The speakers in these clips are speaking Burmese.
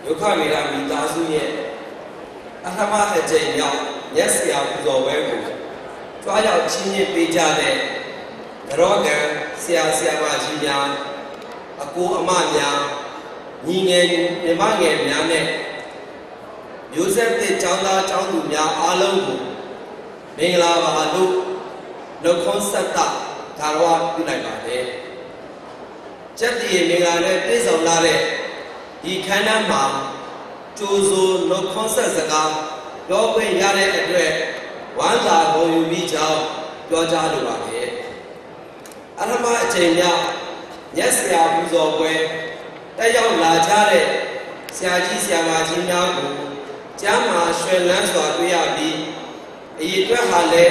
ဒုက္ခမေရမိသားစုရဲ့အထမအကျင့်ရောက်မျက်စရာပူဇော်ပွဲကိုကြွားရောက်ချင်းချင်းပေးကြတဲ့ရောဂံဆရာဆရာမကြီးများအကိုအမများညီငယ်ညီမငယ်များနဲ့မျိုးဆက်သစ်ကျောင်းသားကျောင်းသူများအားလုံးကိုမင်္ဂလာပါလို့နှုတ်ခွန်းဆက်တာဒါတော့ပြုလိုက်ပါတယ်ကျက်တည်မင်္ဂလာနဲ့ပြည့်စုံလာတဲ့ဒီခန္ဓာမှာကျိုးစိုးနှုတ်ခွန်းဆက်စကားပြောခွင့်ရတဲ့အတွက်ဝမ်းသာဂုဏ်ယူပြီးကြောင်းပြောကြားလိုပါတယ်အထမအချိန်များညက်စရာပူဇော်ပွဲတက်ရောက်လာကြတဲ့ဆရာကြီးဆရာမကြီးများကိုကျမ်းမာရွှင်လန်းစွာတွေ့ရပြီးအရေးအတွက်ဟာလည်း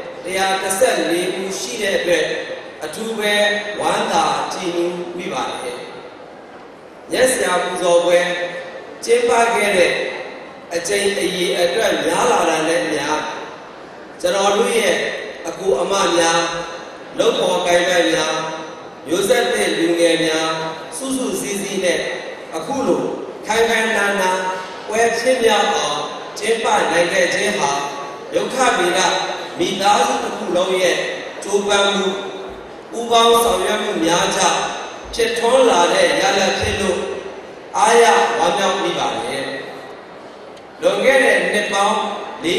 114ဦးရှိတဲ့အတွက်အထူးပဲဝမ်းသာကြည်နူးမိပါတယ်ညက်စရာပူဇော်ပွဲကျင်းပခဲ့တဲ့အချိန်အရေးအတွက်များလာတာနဲ့များကျွန်တော်တို့ရဲ့အကူအမများလုံပေါ်ကိုင်ပိုင်းများမျိုးဆက်တဲ့လူငယ်များစုစုစည်းစည်းနဲ့အခုလိုခိုင်ခိုင်နာနာပွဲဖြစ်မြောက်အောင်ကျင်းပနိုင်ခဲ့ခြင်းဟာဒုက္ခဗေဒမိသားစုတစ်ခုလုံးရဲ့ကြိုးပမ်းမှုပူးပေါင်းဆောင်ရွက်မှုများကြောင့်ဖြစ်ထွန်းလာတဲ့ရလဒ်ဖြစ်လို့အားရဝမ်းမြောက်မိပါတယ်လွန်ခဲ့တဲ့နှစ်ပေါင်း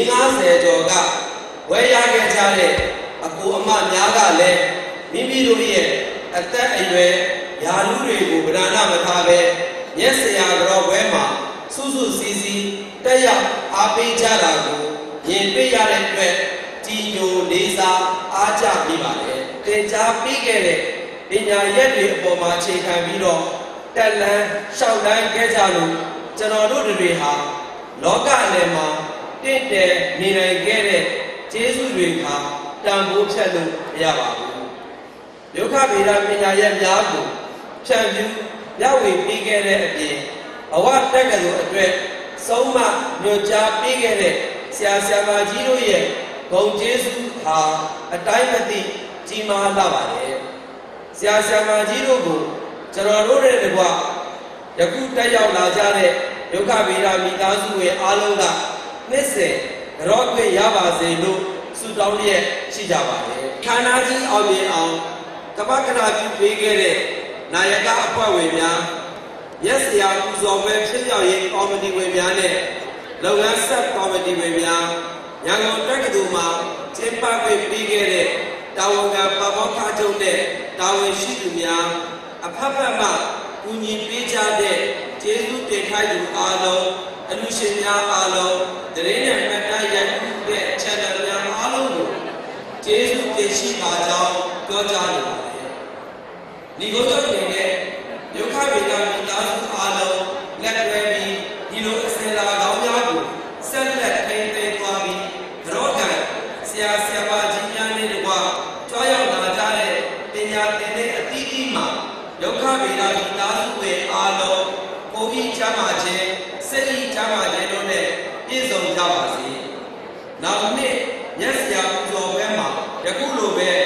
50ကျော်ကဝယ်ရခဲ့ကြတဲ့အကူအမများကလည်းမိမိတို့ရဲ့အသက်အရွယ်ယာလူတွေကိုဗဒနာမထားပဲမျက်စရာကြောပွဲမှာစုစုစည်းစည်းတက်ရောက်အားပေးကြတာကိုမြင်တွေ့ရတဲ့အတွက်ကြည်ညိုလေးစားအားကျမိပါတယ်သင်ကြားပေးခဲ့တဲ့ပညာရက်တွေအပေါ်မှာအခြေခံပြီးတော့တက်လန်းလျှောက်လန်းခဲ့ကြလို့ကျွန်တော်တို့တွေဟာလောကအလယ်မှာတင့်တယ်နေနိုင်ခဲ့တဲ့ကျေးဇူးတွေဟာတန်ဖိုးဖြတ်လို့မရပါဘူးဒုက္ခဗေဒပညာရက်များကိုဖြန့်ဖြူးမျှဝေပေးခဲ့တဲ့အပြင်ဘဝတက္ကသိုလ်အတွက်ဆုံးမညွှန်ကြားပေးခဲ့တဲ့ဆရာဆရာမကြီးတို့ရဲ့ဂုဏ်ကျေးဇူးဟာအတိုင်းမသိကြီးမားလာပါတယ်ဆရာဆရာမကြီးတို့ကိုကျွန်တော်တို့ရဲ့တကွယခုတက်ရောက်လာကြတဲ့ဒုက္ခဗေဒမိသားစုရဲ့အားလုံးကနှစ်စဉ်ကြောခွင့်ရပါစေလို့ဆုတောင်းလျက်ရှိကြပါတယ်ခန္ဓာကြီးအောင်မြင်အောင်ကပ္ပကနာပြုပေးခဲ့တဲ့နာယကအဖွဲ့ဝင်များရက်စရာပူဇော်ပွဲဖြစ်မြောက်ရေးကော်မတီဝင်များနဲ့လုပ်ငန်းဆက်ကော်မတီဝင်များရန်ကုန်တက္ကသိုလ်မှာကျင်းပပေးခဲ့တဲ့တာဝန်ခံပမောက္ခချုပ်နဲ့တာဝန်ရှိသူများအဖက်ဖက်မှကူညီပေးကြတဲ့ကျေးဇူးတင်ထိုက်သူအားလုံးအလူရှင်များအားလုံးတရင်နဲ့မှတ်တမ်းရယူတဲ့ channel များအားလုံးကိုကျေးဇူးတင်ရှိပါကြောင်းပြောကြားလိုပါတယ်။ဒီကုသိုလ်တွေနဲ့ဒုက္ခဗေဒမိသားစုအားလုံးလက်တွဲပြီးဒီလိုအစဉ်လာကောင်းများကိုဆက်လက်ထိန်းသိမ်းသွားပြီးကြောကံဆရာဆရာမကြီးများနဲ့တကွကြွားရောက်လာကြတဲ့ပညာသင်တဲ့အသီးသီးမှာဒုက္ခဗေဒမိသားစုရဲ့အားလုံးကိုယ်ကြီးချမ်းသာခြင်းစိတ်ကြီးချမ်းသာခြင်းတို့နဲ့ပြည့်စုံကြပါစေ။နောက်နှစ်ညက်စရာပူဇော်ပွဲမှာယခုလိုပဲ